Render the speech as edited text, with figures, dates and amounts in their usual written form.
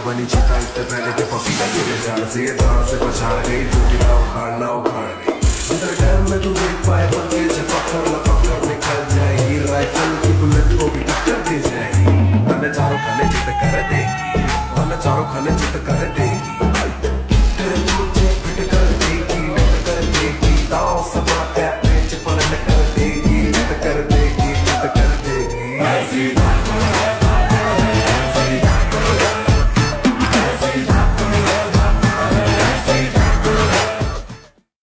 बनी चिता इससे पहले के पपीता तेरे जान से दान से पछाड़ गई जो कि ना उखाड़ गई अंदर टाइम में तू देख पाए बंदे झपक कर लपक कर निकल जाएगी राइफल की बुलेट को भी टक्कर दे जाएगी तने चारों खाने चित कर देगी तने चारों खाने चित कर देगी